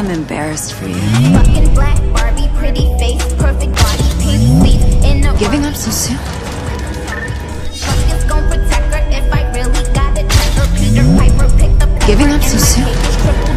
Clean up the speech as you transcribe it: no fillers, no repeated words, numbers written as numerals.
I'm embarrassed for you. Fucking black Barbie, pretty face, perfect body, pink sleep in a Giving up so soon? Fuckers gon' protect her if I really gotta check her. Peter Piper picked up. Giving up so soon?